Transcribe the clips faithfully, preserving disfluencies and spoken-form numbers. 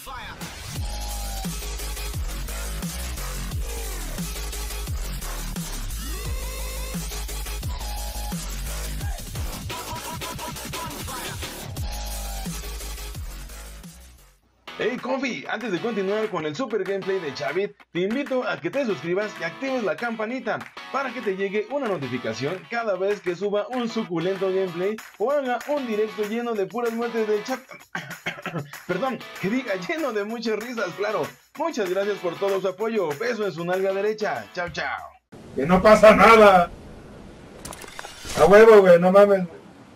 Hey Confi, antes de continuar con el super gameplay de Chavit, te invito a que te suscribas y actives la campanita para que te llegue una notificación cada vez que suba un suculento gameplay o haga un directo lleno de puras muertes del chat. Perdón, que diga lleno de muchas risas, claro. Muchas gracias por todo su apoyo. Beso en su nalga derecha. Chao, chao. Que no pasa nada. A huevo, güey, no mames.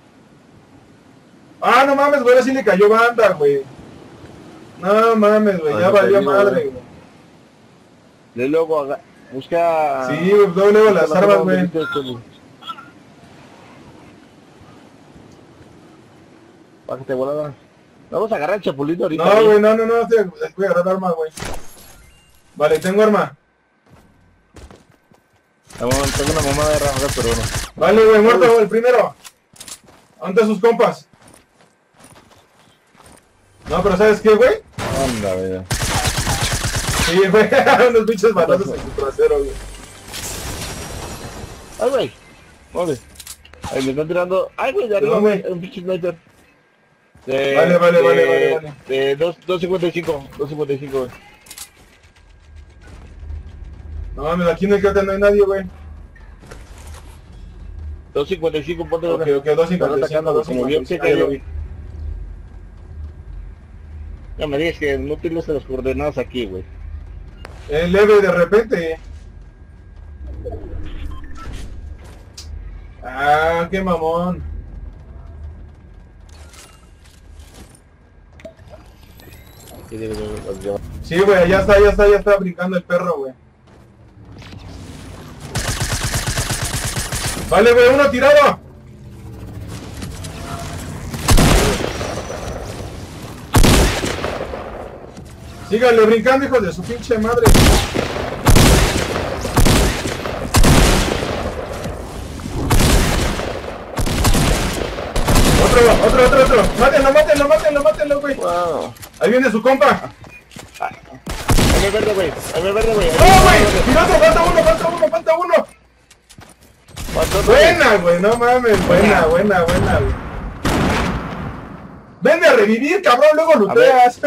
Ah, no mames, güey, así le cayó banda, güey. No mames, güey, ya valió madre, güey. De luego busca... Sí, güey, luego, luego las armas, güey. Bájate, volada. Vamos a agarrar el chapulito ahorita. No, güey, no, no, no, voy a agarrar arma, güey. Vale, tengo arma. Tengo una mamada de rajas, pero no. Vale, güey, muerto, güey, el primero. ¿Dónde están sus compas? No, pero ¿sabes qué, güey? Anda, güey. Sí, güey, unos bichos balazos en su trasero, güey. Ay, güey. Vale. Ahí me están tirando. Ay, güey, de arriba, güey. Un pinche sniper. De, vale, vale, de, vale, vale, vale. De dos cincuenta y cinco, dos cincuenta y cinco, güey. No mames, aquí en el cráter no hay nadie, güey. dos cincuenta y cinco, ponte. Ok, ok, dos cincuenta y cinco, dos cincuenta y cinco. No me digas que no utilices las coordenadas aquí, güey. Es leve de repente. Ah, qué mamón. Sí, güey, ya está, ya está, ya está brincando el perro, güey. Vale, güey, uno tirado. Síganle brincando, hijos de su pinche madre. Otro, otro, otro, otro. Mátenlo, mátenlo, mátenlo, mátenlo, güey. Wow. Ahí viene su compa. Ahí me verde, güey. Ahí me verde, güey. ¡No, güey! ¡Mira, falta uno, falta uno, falta uno! Buena, güey, no mames. Buena, buena, buena, güey. Vende a revivir, cabrón, luego luteas.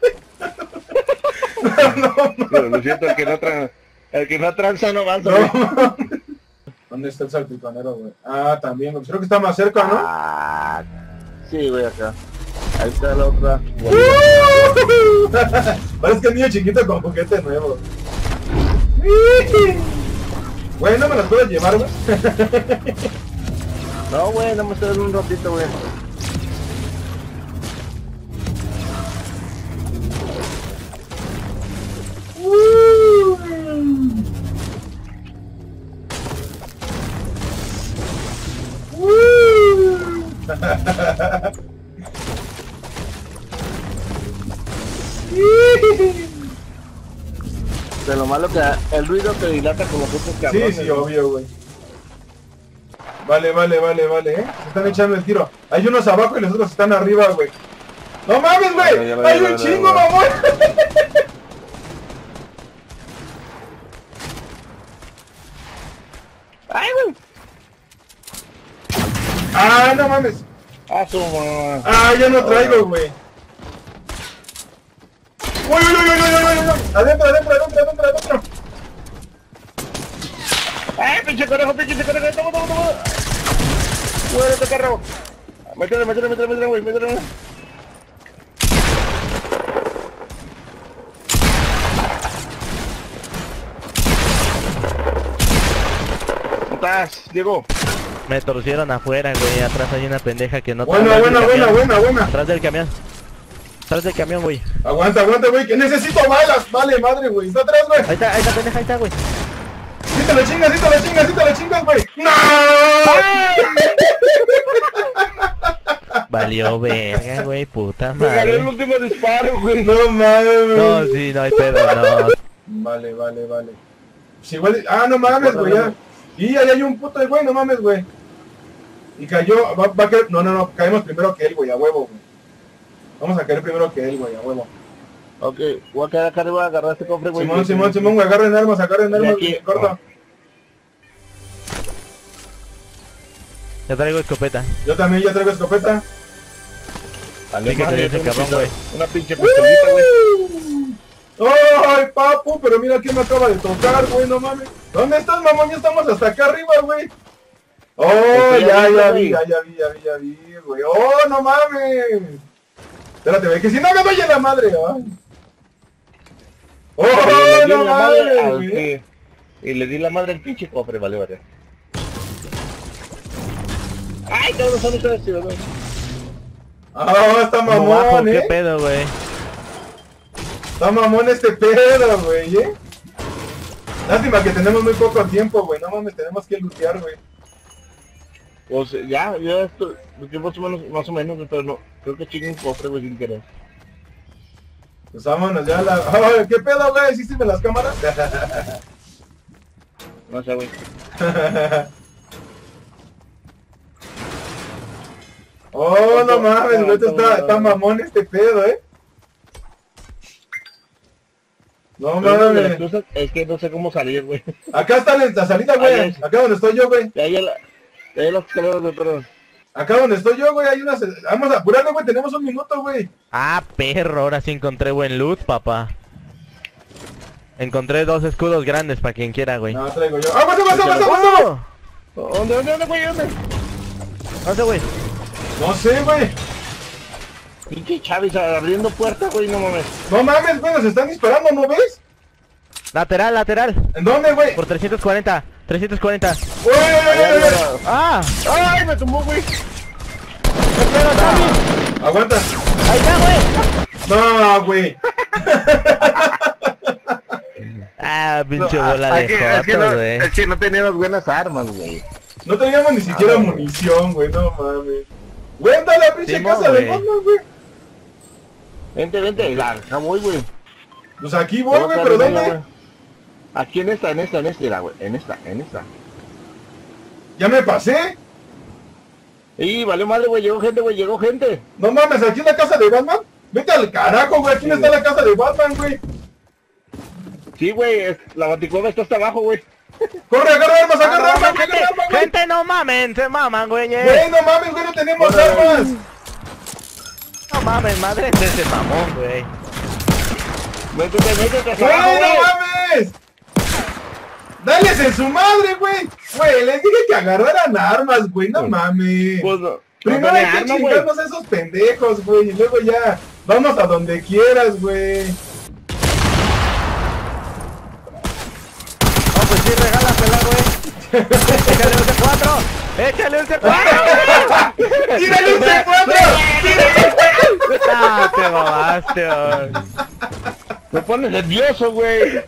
No, no, lo siento, el que no tranza, el que no tranza no avanza, güey. No. ¿Dónde está el salpiconero, güey? Ah, también, güey. Creo que está más cerca, ¿no? Ah, sí, güey, acá. Ahí está la otra. Parece que es niño chiquito con juguete nuevo. Güey, ¿no me las puedes llevar, güey? No, güey, no me estoy dando un ratito, güey. De lo malo que el ruido te dilata con los otros cabrones. Sí, sí, obvio, güey. Vale, vale, vale, vale, eh. Se están echando el tiro. Hay unos abajo y los otros están arriba, güey. ¡No mames, güey! ¡Hay un chingo, mamón! ¡Ay, güey! ¡Ah, no mames! ¡Ah, su mamá! ¡Ah, ya no traigo, güey! ¡Uy, uy, uy, uy, uy, uy, uy! ¡Adentro, adentro, adentro, adentro, adentro! ¡Ay, pinche conejo, pinche conejo! ¡Toma, toma, toma! ¡Muérete, carro! ¡Métele, métele, métele, métele, güey! ¡Métele! ¿Estás, Diego? Me torcieron afuera, güey. Atrás hay una pendeja que no... Buena, buena, buena, buena, buena. Atrás del camión. Atrás del camión, güey. Aguanta, aguanta, güey, que necesito balas. Vale, madre, güey. Está atrás, güey. Ahí está, ahí está, pendeja, ahí está, güey. Sí te lo chingas, sí te lo chingas, sí te lo chingas, güey. ¡No! Valió verga, güey, puta Me gané el madre. último disparo, güey. No mames, No, sí, no hay pedo, no. Vale, vale, vale. Si igual... Ah, no mames, güey, ya. Y ahí hay un puto de güey, no mames, güey. Y cayó, va, va a caer... No, no, no, caemos primero que él, güey, a huevo, güey. Vamos a caer primero que él, güey, a huevo. Ok, voy a quedar acá arriba a agarrar este cofre, güey. Simón, Simón, Simón, güey, agarren armas, agarren armas, aquí. güey, corto. Ya traigo escopeta. Yo también ya traigo escopeta. Vale, Sí, que madre, te dice, una cabrón, pinche- güey. Una pinche pistolita, güey. ¡Ay, papu! Pero mira quién me acaba de tocar, güey, no mames. ¿Dónde estás, mamón? Ya estamos hasta acá arriba, güey. ¡Oh, Estoy ya, arriba, ya güey. vi, ya, ya vi, ya vi, ya vi, güey! ¡Oh, no mames! Espérate, güey, que si no me doy en la madre, ay. ¡Oh, Y le di no la madre mames, al güey! que- Y le di la madre al pinche cofre, vale, vale. ¡Ay, cabrón, son ustedes, tío, güey! ¡Ah, está ¿Cómo bajo? mamón, ¿Qué eh! pedo, güey? Está mamón este pedo, güey, eh. Lástima que tenemos muy poco tiempo, güey. No mames, tenemos que lootear, güey. Pues ya, ya esto, más o menos, más o menos, pero no, creo que chingue un cofre, güey, sin querer. Pues vámonos ya a la... ¡Ay, qué pedo, güey! ¿Sí sirven las cámaras? No sé, güey. Oh, no mames, güey, esto está, está mamón este pedo, eh. No Pero una de las mames. cosas es que no sé cómo salir, güey. Acá está la, la salida, güey. Ahí es. Acá donde estoy yo, güey. Ya, ya la, ya las escaleras, güey, perdón. Acá donde estoy yo, güey, hay unas... Vamos a apurarnos, güey, tenemos un minuto, güey. Ah, perro, ahora sí encontré buen loot, papá. Encontré dos escudos grandes para quien quiera, güey. No, traigo yo. ¡Ah, pasa, pasa, pasa, pasa! ¡Oh! ¿Dónde, dónde, dónde, güey, dónde? ¿Dónde, güey? No sé, güey. Pinche Chávez abriendo puertas, güey, no mames. No mames, güey, nos están disparando, ¿no ves? Lateral, lateral. ¿En dónde, güey? Por trescientos cuarenta. trescientos cuarenta. ¡Uy, uy, uy, uy, uy! ¡Ah! ¡Ay, me tumbó, güey! ¡Espera, Tommy! Aguanta. ¡Ahí está, güey! No, güey. Ah, pinche No, bola es de que- es que fotos, no- güey. Es que no teníamos buenas armas, güey. No teníamos ni siquiera Ah, no. munición, güey, no mames. Güey, anda a la pinche Sí, casa no, de güey. Batman, güey. Vente, vente, ya, ya voy, güey. Pues aquí voy, Voy güey, a pero estar ¿dónde? güey. Aquí en esta, en esta, en esta, era, güey. En esta, en esta. ¿Ya me pasé? Y valió madre, güey, llegó gente, güey, llegó gente. No mames, aquí en la casa de Batman. Vete al carajo, güey, aquí no está la casa de Batman, güey. Sí, güey, es- la baticueva está hasta abajo, güey. Corre, agarra armas, agarra Ah, no, armas, gente, agarra armas, güey. gente, no mamen, se maman, güey. eh. Güey, no mames, güey, no tenemos Corre, armas. No mames, madre de ese mamón, güey. Métete, métete, hasta Güey, abajo, güey. no mames. Dales en su madre, güey. Güey, les dije que agarraran armas, güey, no mames. Pues no. Primero no hay tenía que arma, güey. chingarnos a esos pendejos, güey, y luego ya vamos a donde quieras, güey. No, pues sí, regálasela, güey. Échale un C cuatro. Échale un C cuatro. ¡Tírale un C cuatro! Ah, te mamaste, güey. Me pones nervioso, güey.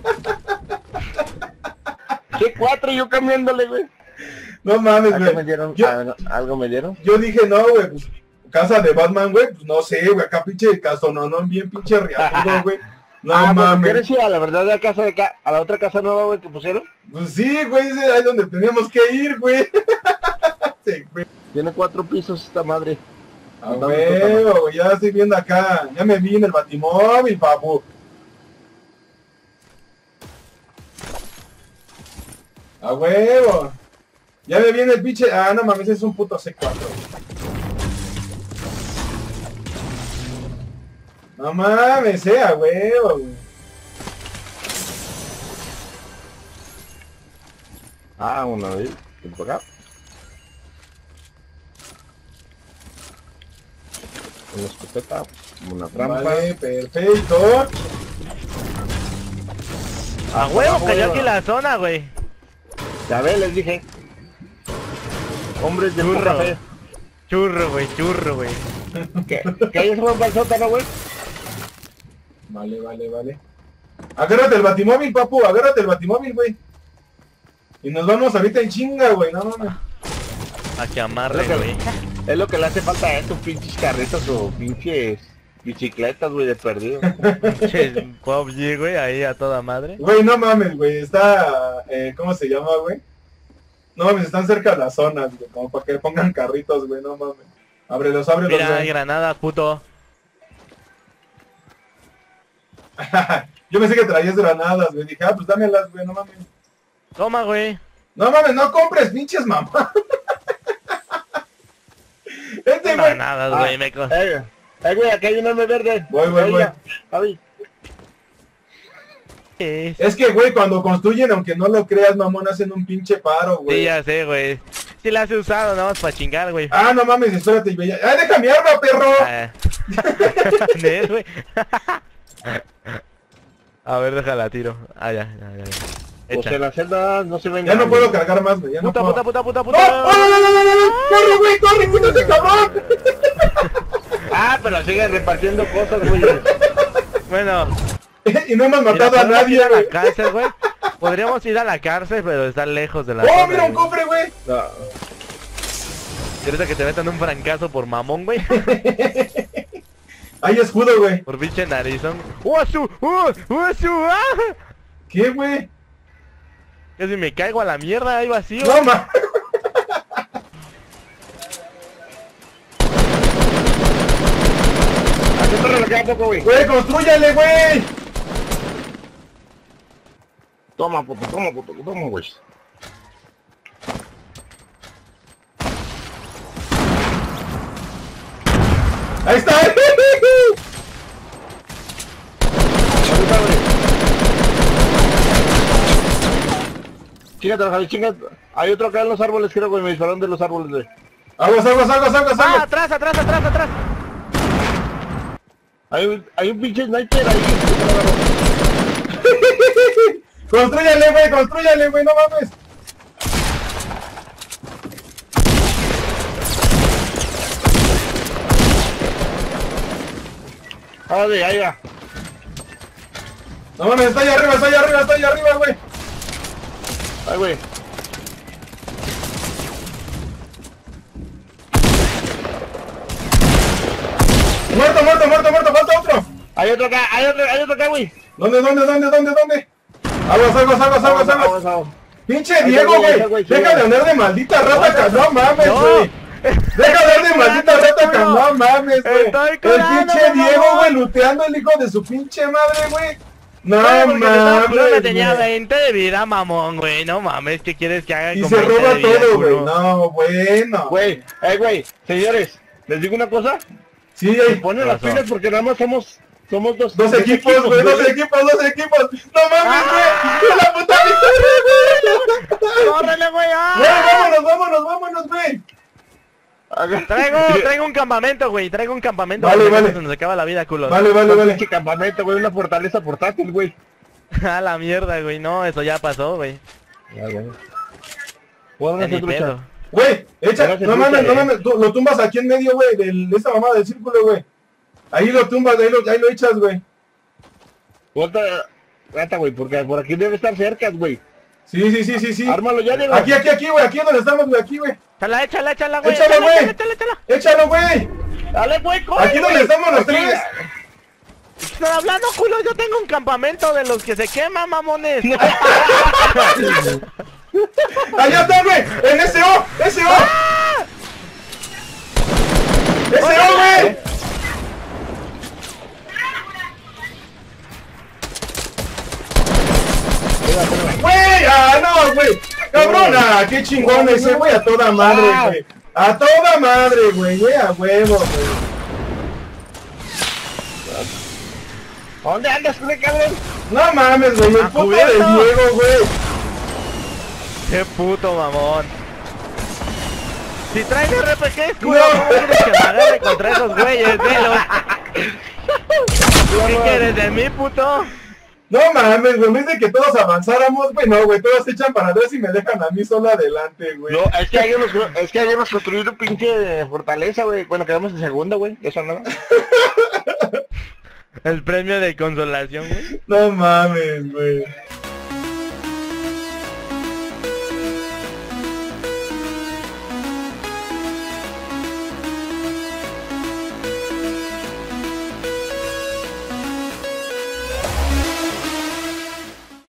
¿Qué cuatro yo cambiándole, güey? No mames, ¿Algo me güey. dieron? Yo, Ah, no, ¿Algo me dieron? yo dije, no, güey, pues, casa de Batman, güey, pues no sé, güey, acá pinche casononón bien pinche riajudo, güey. No ah, pues, mames. ¿quieres ir a la verdad de la casa de acá, a la otra casa nueva, güey, que pusieron? Pues sí, güey, ese es ahí donde teníamos que ir, güey. Sí, güey. Tiene cuatro pisos esta madre. A huevo, güey, ya estoy viendo acá. Ya me vi en el Batimóvil, papu. A huevo. Ya me vi en el pinche... Ah, no mames, es un puto C cuatro. No mames, eh, a huevo, güey. Ah, una vez. Por acá. Una escopeta, una trampa. Vale, perfecto. A huevo cayó aquí la zona, güey. Ya ves, les dije. Hombres de Churro. poca fe. Churro, güey, churro, güey. ¿Qué? ¿Qué hay ese buen para el sótano, güey? Vale, vale, vale. Agárrate el Batimóvil, papu, agárrate el Batimóvil, güey. Y nos vamos ahorita en chinga, güey, no mames. A que amarre, Es lo que- güey. Es lo que le hace falta a estos pinches carritos o pinches bicicletas, güey, de perdido. Pinches P U B G, güey, ahí a toda madre. Güey, no mames, güey, está, eh, ¿cómo se llama, güey? No mames, están cerca de las zonas, güey, como para que pongan carritos, güey, no mames. Ábrelos, ábrelos, Mira, hay güey. granadas, puto. Yo pensé que traías granadas, güey. Dije, ah, pues dámelas, güey, no mames. Toma, güey. No mames, no compres, pinches mamá. Este, No, güey. nada, Ah, güey, me co- Eh, eh, güey, aquí hay un arma verde. Voy, voy, Ahí voy. ya. Javi. Sí, Es que, güey, cuando construyen, aunque no lo creas, mamón, hacen un pinche paro, güey. sí, ya sé, güey. Sí la has usado, nada más para chingar, güey. Ah, no mames, espérate, güey. ¡Ah, deja mi arma, perro! Ah. ¿Ves, güey? A ver, déjala, tiro. Ah, ya, ya, ya. ya. Pues Echa. en la celda no se ven. Ya no puedo cargar más, güey. Ya no Puta, puedo. puta, puta, puta, ¡No! puta. ¡Oh, no, no, no, no, no, no! ¡Corre, güey, corre, quítate, cabrón! Ah, pero siguen repartiendo cosas, güey. Bueno, Y no hemos mira, matado a podemos nadie, ir a la güey. cárcel, güey. Podríamos ir a la cárcel, pero está lejos de la ¡Oh, zona, mira un güey. cofre, güey! No. Y ahorita que te metan un francazo por mamón, güey. Hay escudo, güey. Por pinche narizón. ¡Uasu! ¡Uh! ¡Uasu! ¡Ah! ¿Qué, güey? Casi me caigo a la mierda, ahí vacío. No, ma. ¿A qué torre le queda poco, güey? Güey, construyale, güey. Toma, puto, toma, puto, toma, güey. Ahí está. Ahorita, güey. Chíngate, Javi, chíngate. Hay otro acá en los árboles, creo, güey. Me dispararon de los árboles, güey. Aguas, aguas, aguas, aguas, ¡Ah! aguas. ¡Atrás, atrás, atrás, atrás! Hay un, hay un pinche sniper ahí. Construyale, güey, construyale, güey, no mames. Ah, de ahí va. No mames, está allá arriba, está allá arriba, está allá arriba, güey. Ay, güey. Muerto, muerto, muerto, muerto, falta otro. Hay otro acá, hay otro, hay otro acá, güey. ¿Dónde, dónde, dónde, dónde, dónde? Aguas, aguas, aguas, aguas, aguas. aguas. Pinche Ahí Diego, está, güey, güey. ahí está, güey, Deja sí, de güey. hablar de maldita rata, ca- no mames, No. güey. Deja de hablar de maldita rata, ca- no mames, güey. Estoy El curando, pinche mamón. Diego, güey, luteando el hijo de su pinche madre, güey. No Güey, porque te estaba mames, curando, tenía güey. veinte de vida, mamón, güey. No mames, ¿qué quieres que haga Y con se veinte roba de vida, todo, güey. culo? No, bueno. Güey, eh, güey, señores, les digo una cosa. Sí, Se hay ponen las Razón. pilas porque nada más somos, somos dos. dos equipos, güey, dos equipos, dos equipos. No mames, Ah. güey. La puta victoria, güey. ¡Córrele, güey! ¡Ah! Güey, vámonos, vámonos, vámonos, güey. Traigo, traigo un campamento, güey. Traigo un campamento. Vale, porque vale. Se nos acaba la vida, culo. Vale, vale, Un vale. pinche campamento, güey, una fortaleza portátil, güey. A la mierda, güey. No, eso ya pasó, güey. Puedo Ya hacer ni trucha. pedo. Güey, echa, Gracias, no mames, Lucha, no eh. mames, tú lo tumbas aquí en medio, güey, de esa mamada del círculo, güey. Ahí lo tumbas, ahí lo, ahí lo echas, güey. Otra rata, güey, porque por aquí debe estar cerca, güey. Sí, sí, sí, sí, sí. Ármalo ya, Diego. Aquí, aquí, aquí, güey, aquí es donde estamos, güey, aquí, güey. Échala, échala, échala, güey. Échalo, Échala, güey. échala, échala, échala. Échalo, güey. Dale, güey, corre, Aquí donde güey. estamos los Aquí. tres. Estoy hablando, culo. Yo tengo un campamento de los que se queman, mamones. Allá está, güey. En ese O, ese O. Ese O, güey. Güey, ah, no, güey. Cabrona, qué chingón ese, güey, a toda madre, güey. A toda madre, güey, güey, a huevo, güey. ¿Dónde andas, güey, cabrón? No mames, güey, el ¿A puto de cubierto? Diego, güey. Qué puto mamón. Si traen R P Gs, culo, No. ¿cómo quieres que me agarre contra esos güeyes? Velo. ¿Qué quieres de mí, puto? No mames, güey, en vez de que todos avanzáramos, güey, no, güey, todos se echan para atrás y me dejan a mí solo adelante, güey. No, es que habíamos, es que habíamos construido un pinche fortaleza, güey. Bueno, quedamos en segunda, güey. Eso no. El premio de consolación, güey. No mames, güey.